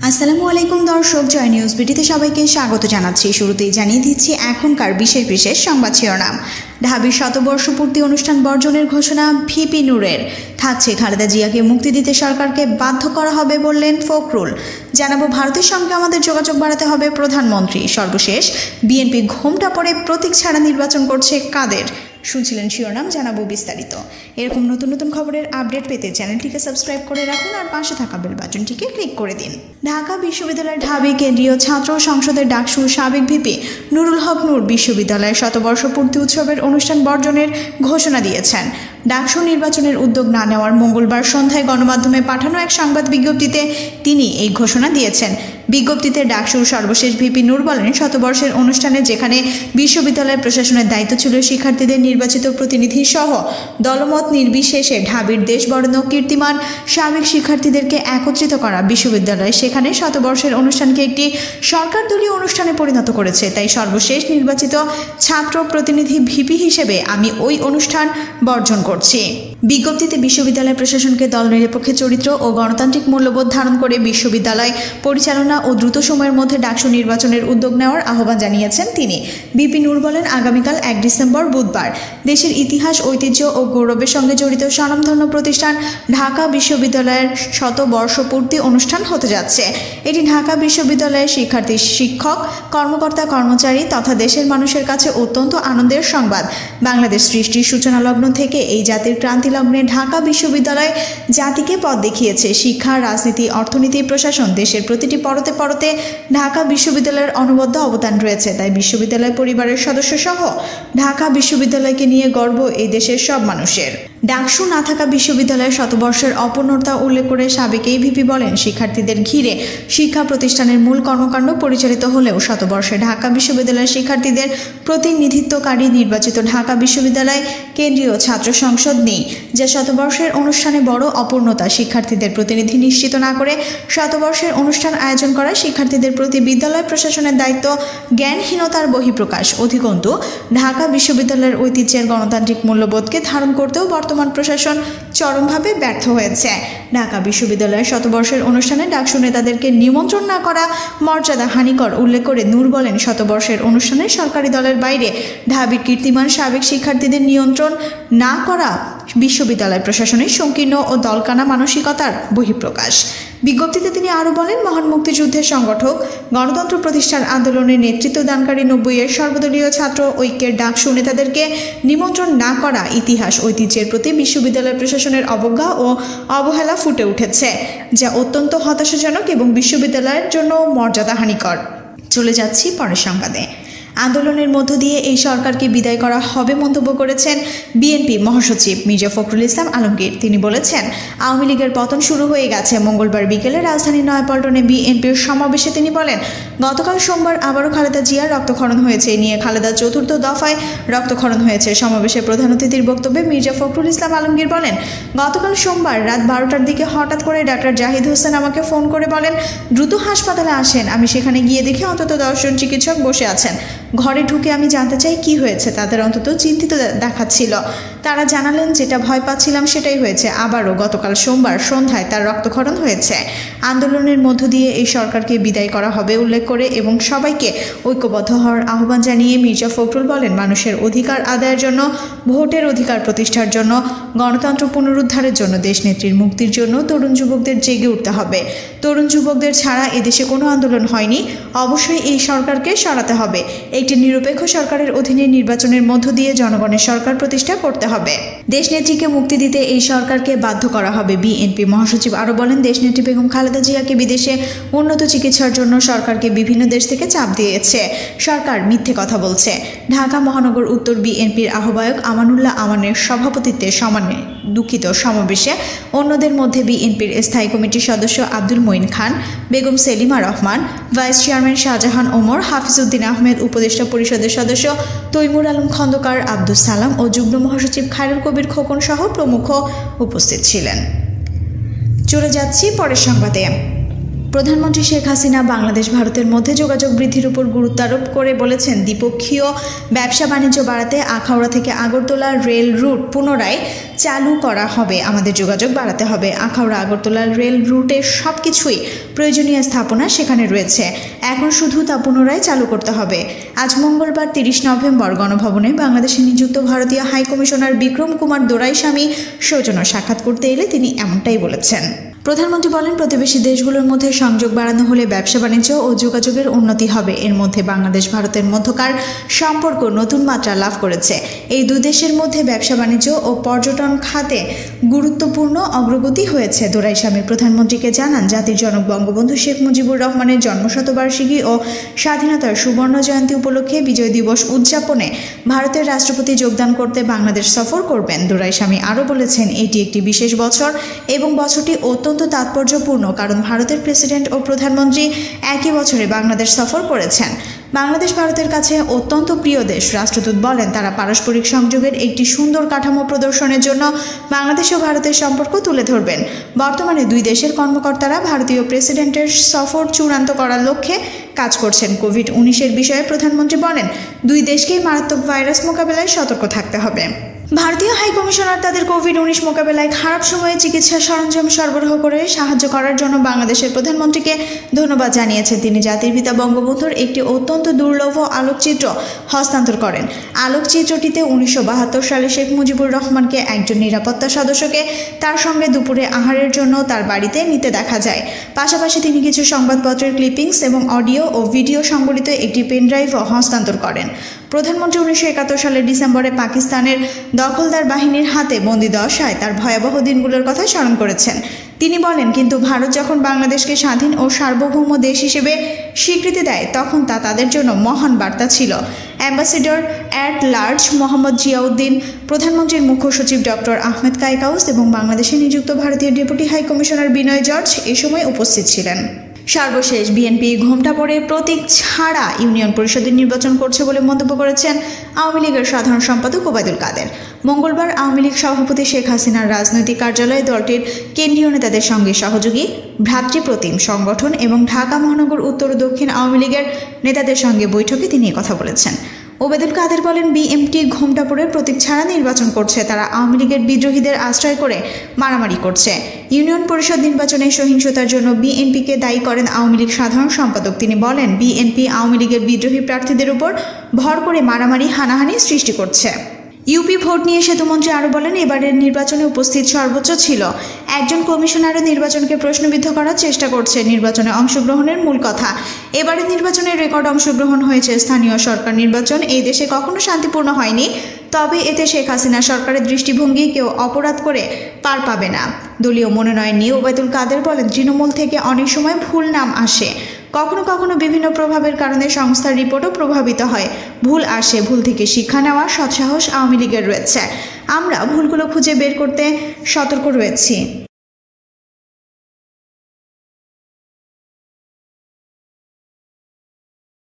আসসালামু আলাইকুম দর্শক, জয় নিউজ বিডিতে সবাইকে স্বাগত জানাচ্ছি। শুরুতেই জানিয়ে দিচ্ছি এখনকার বিশেষ বিশেষ সংবাদ শিরোনাম। ঢাবির শতবর্ষপূর্তি অনুষ্ঠান বর্জনের ঘোষণা ভিপি নূরের। থাকছে খালেদা জিয়াকে মুক্তি দিতে সরকারকে বাধ্য করা হবে বললেন ফখরুল। জানাবো ভারতের সঙ্গে আমাদের যোগাযোগ বাড়াতে হবে প্রধানমন্ত্রী। সর্বশেষ বিএনপি ঘোমটা পড়ে প্রতীক ছাড়া নির্বাচন করছে কাদের। শুনছিলেন শিরোনাম, জানাবো বিস্তারিত। এরকম নতুন নতুন খবরের আপডেট পেতে চ্যানেলটিকে সাবস্ক্রাইব করে রাখুন আর পাশে থাকা বেল বাটনটিকে ক্লিক করে দিন। ঢাকা বিশ্ববিদ্যালয়ের ঢাবি কেন্দ্রীয় ছাত্র সংসদের ডাকসু সাবেক ভিপি নুরুল হক নূর বিশ্ববিদ্যালয়ের শতবর্ষপূর্তি উৎসবের অনুষ্ঠান বর্জনের ঘোষণা দিয়েছেন। ডাকসু নির্বাচনের উদ্যোগ না নেওয়ার মঙ্গলবার সন্ধ্যায় গণমাধ্যমে পাঠানো এক সংবাদ বিজ্ঞপ্তিতে তিনি এই ঘোষণা দিয়েছেন। বিজ্ঞপ্তিতে ডাকসুর সর্বশেষ ভিপি নূর বলেন, শতবর্ষের অনুষ্ঠানে যেখানে বিশ্ববিদ্যালয় প্রশাসনের দায়িত্ব ছিল শিক্ষার্থীদের নির্বাচিত প্রতিনিধি সহ দলমত নির্বিশেষে ঢাবির দেশ বরেণ্য কীর্তিমান সাবেক শিক্ষার্থীদেরকে একত্রিত করা, বিশ্ববিদ্যালয় সেখানে শতবর্ষের অনুষ্ঠানকে একটি সরকার দলীয় অনুষ্ঠানে পরিণত করেছে। তাই সর্বশেষ নির্বাচিত ছাত্র প্রতিনিধি ভিপি হিসেবে আমি ওই অনুষ্ঠান বর্জন করছি। বিজ্ঞপ্তিতে বিশ্ববিদ্যালয় প্রশাসনকে দল নিরপেক্ষ চরিত্র ও গণতান্ত্রিক মূল্যবোধ ধারণ করে বিশ্ববিদ্যালয় পরিচালনা ও দ্রুত সময়ের মধ্যে ডাকসু নির্বাচনের উদ্যোগ নেওয়ার আহ্বান জানিয়েছেন তিনি। ভিপি নূর বলেন, আগামীকাল 1 ডিসেম্বর বুধবার দেশের ইতিহাস, ঐতিহ্য ও গৌরবের সঙ্গে জড়িত স্বনামধন্য প্রতিষ্ঠান ঢাকা বিশ্ববিদ্যালয়ের শতবর্ষপূর্তি অনুষ্ঠান হতে যাচ্ছে। এটি ঢাকা বিশ্ববিদ্যালয়ের শিক্ষার্থী, শিক্ষক, কর্মকর্তা, কর্মচারী তথা দেশের মানুষের কাছে অত্যন্ত আনন্দের সংবাদ। বাংলাদেশ সৃষ্টির সূচনা লগ্ন থেকে এই জাতির ক্রান্তি লগ্নে ঢাকা বিশ্ববিদ্যালয় জাতিকে পথ দেখিয়েছে। শিক্ষা, রাজনীতি, অর্থনীতি, প্রশাসন, দেশের প্রতিটি পরতে পরতে ঢাকা বিশ্ববিদ্যালয়ের অনবদ্য অবদান রয়েছে। তাই বিশ্ববিদ্যালয় পরিবারের সদস্য সহ ঢাকা বিশ্ববিদ্যালয়কে নিয়ে গর্ব এই দেশের সব মানুষের। ডাকসু না থাকা বিশ্ববিদ্যালয়ের শতবর্ষের অপূর্ণতা উল্লেখ করে সাবেক এই ভিপি বলেন, শিক্ষার্থীদের ঘিরে শিক্ষা প্রতিষ্ঠানের মূল কর্মকাণ্ড পরিচালিত হলেও শতবর্ষে ঢাকা বিশ্ববিদ্যালয়ের শিক্ষার্থীদের প্রতিনিধিত্বকারী নির্বাচিত ঢাকা বিশ্ববিদ্যালয় কেন্দ্রীয় ছাত্র সংসদ নেই, যা শতবর্ষের অনুষ্ঠানে বড় অপূর্ণতা। শিক্ষার্থীদের প্রতিনিধি নিশ্চিত না করে শতবর্ষের অনুষ্ঠান আয়োজন করা শিক্ষার্থীদের প্রতি বিদ্যালয় প্রশাসনের দায়িত্ব জ্ঞানহীনতার বহিঃপ্রকাশ। অধিকন্তু ঢাকা বিশ্ববিদ্যালয়ের ঐতিহ্যের গণতান্ত্রিক মূল্যবোধকে ধারণ করতেও বর্তমান প্রশাসন চরমভাবে ব্যর্থ হয়েছে। ঢাকা বিশ্ববিদ্যালয়ের শতবর্ষের অনুষ্ঠানে ডাকসু নেতাদেরকে নিমন্ত্রণ না করা মর্যাদা হানিকর উল্লেখ করে নূর বলেন, শতবর্ষের অনুষ্ঠানে সরকারি দলের বাইরে ঢাবির কীর্তিমান সাবেক শিক্ষার্থীদের নিয়ন্ত্রণ না করা বিশ্ববিদ্যালয় প্রশাসনের সংকীর্ণ ও দলকানা মানসিকতার বহিঃপ্রকাশ। বিজ্ঞপ্তিতে তিনি আরও বলেন, মহান মুক্তিযুদ্ধের সংগঠক, গণতন্ত্র প্রতিষ্ঠার আন্দোলনের নেতৃত্ব দানকারী 90-এর সর্বদলীয় ছাত্র ঐক্যের ডাকসু নেতাদেরকে নিমন্ত্রণ না করা ইতিহাস, ঐতিহ্যের প্রতি বিশ্ববিদ্যালয় প্রশাসনের অবজ্ঞা ও অবহেলা ফুটে উঠেছে, যা অত্যন্ত হতাশাজনক এবং বিশ্ববিদ্যালয়ের জন্য মর্যাদাহানিকর। চলে যাচ্ছি পরের সংবাদে। আন্দোলনের মধ্য দিয়ে এই সরকারকে বিদায় করা হবে মন্তব্য করেছেন বিএনপি মহাসচিব মির্জা ফখরুল ইসলাম আলমগীর। তিনি বলেছেন, আওয়ামী লীগের পতন শুরু হয়ে গেছে। মঙ্গলবার বিকেলে রাজধানীর নয়াপল্টনে বিএনপির সমাবেশে তিনি বলেন, গতকাল সোমবার আবারও খালেদা জিয়ার রক্তক্ষরণ হয়েছে। এ নিয়ে খালেদার 4র্থ দফায় রক্তক্ষরণ হয়েছে। সমাবেশে প্রধান অতিথির বক্তব্যে মির্জা ফখরুল ইসলাম আলমগীর বলেন, গতকাল সোমবার রাত 12টার দিকে হঠাৎ করে ডাক্তার জাহিদ হোসেন আমাকে ফোন করে বলেন, দ্রুত হাসপাতালে আসেন। আমি সেখানে গিয়ে দেখি অন্তত 10 জন চিকিৎসক বসে আছেন। ঘরে ঢুকে আমি জানতে চাই কি হয়েছে। তাদের অন্তত চিন্তিত দেখাচ্ছিল। তারা জানালেন, যেটা ভয় পাচ্ছিলাম সেটাই হয়েছে। আবারও গতকাল সোমবার সন্ধ্যায় তার রক্তক্ষরণ হয়েছে। আন্দোলনের মধ্য দিয়ে এই সরকারকে বিদায় করা হবে উল্লেখ করে এবং সবাইকে ঐক্যবদ্ধ হওয়ার আহ্বান জানিয়ে মির্জা ফখরুল বলেন, মানুষের অধিকার আদায়ের জন্য, ভোটের অধিকার প্রতিষ্ঠার জন্য, গণতন্ত্র পুনরুদ্ধারের জন্য, দেশনেত্রীর মুক্তির জন্য তরুণ যুবকদের জেগে উঠতে হবে। তরুণ যুবকদের ছাড়া এদেশে কোনো আন্দোলন হয়নি। অবশ্যই এই সরকারকে সরাতে হবে। একটি নিরপেক্ষ সরকারের অধীনে নির্বাচনের মধ্য দিয়ে জনগণের সরকার প্রতিষ্ঠা করতে হবে। দেশনেত্রীকে মুক্তি দিতে এই সরকারকে বাধ্য করা হবে। বিএনপি মহাসচিব আরও বলেন, দেশনেত্রী বেগম খালেদা জিয়াকে বিদেশে উন্নত চিকিৎসার জন্য সরকারকে বিভিন্ন দেশ থেকে চাপ দিয়েছে। সরকার মিথ্যে কথা বলছে। ঢাকা মহানগর উত্তর বিএনপির আহ্বায়ক আমানুল্লাহ আমানের সভাপতিত্বে সমাবেশে অন্যদের মধ্যে বিএনপির স্থায়ী কমিটির সদস্য আব্দুল মঈন খান, বেগম সেলিমা রহমান, ভাইস চেয়ারম্যান শাহজাহান ওমর, হাফিজউদ্দিন আহমেদ, উপদেষ্টা পরিষদের সদস্য তৈমুর আলম খন্দকার, আব্দুস সালাম ও যুগ্ম মহাসচিব খায়রুল কবির খোকন সহ প্রমুখ উপস্থিত ছিলেন। চলে যাচ্ছি পরের সংবাদে। প্রধানমন্ত্রী শেখ হাসিনা বাংলাদেশ ভারতের মধ্যে যোগাযোগ বৃদ্ধির উপর গুরুত্ব আরোপ করে বলেছেন, দ্বিপক্ষীয় ব্যবসা বাণিজ্য বাড়াতে আখাউড়া থেকে আগরতলা রেল রুট পুনরায় চালু করা হবে। আমাদের যোগাযোগ বাড়াতে হবে। আখাউড়া আগরতলা রেল রুটের সবকিছুই প্রয়োজনীয় স্থাপনা সেখানে রয়েছে, এখন শুধু তা পুনরায় চালু করতে হবে। আজ মঙ্গলবার 30 নভেম্বর গণভবনে বাংলাদেশে নিযুক্ত ভারতীয় হাইকমিশনার বিক্রম কুমার দোরাইস্বামী সৌজন্য সাক্ষাৎ করতে এলে তিনি এমনটাই বলেছেন। প্রধানমন্ত্রী বলেন, প্রতিবেশী দেশগুলোর মধ্যে সংযোগ বাড়ানো হলে ব্যবসা বাণিজ্য ও যোগাযোগের উন্নতি হবে। এর মধ্যে বাংলাদেশ ভারতের মধ্যকার সম্পর্ক নতুন মাত্রা লাভ করেছে। এই দুই দেশের মধ্যে ব্যবসা বাণিজ্য ও পর্যটন খাতে গুরুত্বপূর্ণ অগ্রগতি হয়েছে। দোরাইস্বামী প্রধানমন্ত্রীকে জানান, জাতির জনক বঙ্গবন্ধু শেখ মুজিবুর রহমানের জন্মশতবার্ষিকী ও স্বাধীনতার সুবর্ণ জয়ন্তী উপলক্ষে বিজয় দিবস উদযাপনে ভারতের রাষ্ট্রপতি যোগদান করতে বাংলাদেশ সফর করবেন। দোরাইস্বামী আরও বলেছেন, এটি একটি বিশেষ বছর এবং বছরটি অত্যন্ত তাৎপর্যপূর্ণ, কারণ ভারতের প্রেসিডেন্ট ও প্রধানমন্ত্রী একই বছরে বাংলাদেশ সফর করেছেন। বাংলাদেশ ভারতের কাছে অত্যন্ত প্রিয় দেশ। রাষ্ট্রদূত বলেন, তারা পারস্পরিক সংযোগের একটি সুন্দর কাঠামো প্রদর্শনের জন্য বাংলাদেশ ও ভারতের সম্পর্ক তুলে ধরবেন। বর্তমানে দুই দেশের কর্মকর্তারা ভারতীয় প্রেসিডেন্টের সফর চূড়ান্ত করার লক্ষ্যে কাজ করছেন। কোভিড-19 বিষয়ে প্রধানমন্ত্রী বলেন, দুই দেশকেই মারাত্মক ভাইরাস মোকাবেলায় সতর্ক থাকতে হবে। ভারতীয় হাইকমিশনার তাদের কোভিড-19 মোকাবেলায় খারাপ সময়ে চিকিৎসা সরঞ্জাম সরবরাহ করে সাহায্য করার জন্য বাংলাদেশের প্রধানমন্ত্রীকে ধন্যবাদ জানিয়েছেন। তিনি জাতির পিতা বঙ্গবন্ধুর একটি অত্যন্ত দুর্লভ আলোকচিত্র হস্তান্তর করেন। আলোকচিত্রটিতে 1972 সালে শেখ মুজিবুর রহমানকে একজন নিরাপত্তা সদস্যকে তার সঙ্গে দুপুরে আহারের জন্য তার বাড়িতে নিতে দেখা যায়। পাশাপাশি তিনি কিছু সংবাদপত্রের ক্লিপিংস এবং অডিও ও ভিডিও সংবলিত একটি পেনড্রাইভও হস্তান্তর করেন। প্রধানমন্ত্রী 1971 সালের ডিসেম্বরে পাকিস্তানের দখলদার বাহিনীর হাতে বন্দী দশায় তার ভয়াবহ দিনগুলোর কথা স্মরণ করেছেন। তিনি বলেন, কিন্তু ভারত যখন বাংলাদেশকে স্বাধীন ও সার্বভৌম দেশ হিসেবে স্বীকৃতি দেয়, তখন তা তাদের জন্য মহান বার্তা ছিল। Ambassador at large Mohammad Ziauddin, প্রধানমন্ত্রীর মুখ্য সচিব ডক্টর আহমেদ কায়কাউস এবং বাংলাদেশে নিযুক্ত ভারতীয় ডেপুটি হাইকমিশনার বিনয় জর্জ এ সময় উপস্থিত ছিলেন। সর্বশেষ বিএনপি ঘোমটা পড়ে প্রতীক ছাড়া ইউনিয়ন পরিষদের নির্বাচন করছে বলে মন্তব্য করেছেন আওয়ামী লীগের সাধারণ সম্পাদক ওবায়দুল কাদের। মঙ্গলবার আওয়ামী লীগ সভাপতি শেখ হাসিনার রাজনৈতিক কার্যালয়ে দলটির কেন্দ্রীয় নেতাদের সঙ্গে সহযোগী ভ্রাতৃপ্রতিম সংগঠন এবং ঢাকা মহানগর উত্তর ও দক্ষিণ আওয়ামী লীগের নেতাদের সঙ্গে বৈঠকে তিনি কথা বলেছেন। ওবায়দুল কাদের বলেন, বিএনপি ঘোমটা পড়ে প্রতীক ছাড়া নির্বাচন করছে। তারা আওয়ামী লীগের বিদ্রোহীদের আশ্রয় করে মারামারি করছে। ইউনিয়ন পরিষদ নির্বাচনে সহিংসতার জন্য বিএনপিকে দায়ী করেন আওয়ামী লীগ সাধারণ সম্পাদক। তিনি বলেন, বিএনপি আওয়ামী লীগের বিদ্রোহী প্রার্থীদের উপর ভর করে মারামারি হানাহানি সৃষ্টি করছে। ইউপি ভোট নিয়ে সেতুমন্ত্রী আরও বলেন, এবারের নির্বাচনে উপস্থিত সর্বোচ্চ ছিল একজন কমিশনারও নির্বাচনকে প্রশ্নবিদ্ধ করার চেষ্টা করছে। নির্বাচনে অংশগ্রহণের মূল কথা। এবারের নির্বাচনে রেকর্ড অংশগ্রহণ হয়েছে। স্থানীয় সরকার নির্বাচন এই দেশে কখনো শান্তিপূর্ণ হয়নি, তবে এতে শেখ হাসিনা সরকারের দৃষ্টিভঙ্গি কেউ অপরাধ করে পার পাবে না। দলীয় মনোনয়ন নিয়ে ওবায়দুল কাদের বলেন, তৃণমূল থেকে অনেক সময় ভুল নাম আসে, কখনো কখনো বিভিন্ন প্রভাবের কারণে সংস্থার রিপোর্টও প্রভাবিত হয়। ভুল আসে, ভুল থেকে শিক্ষা নেওয়ার সৎসাহস আওয়ামী লীগের রয়েছে। আমরা ভুলগুলো খুঁজে বের করতে সতর্ক রয়েছি।